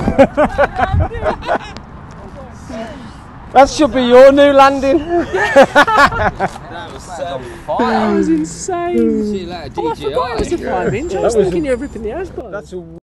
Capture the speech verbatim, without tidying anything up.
That should be your new landing. That was so fire. That was insane. See you later, Oh, I D J I. forgot it was a five inch. I was thinking you were ripping the house by. That's a